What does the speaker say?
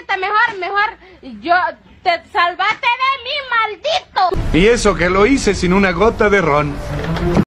ahorita mejor, yo, salvate de mí, maldito. Y eso que lo hice sin una gota de ron.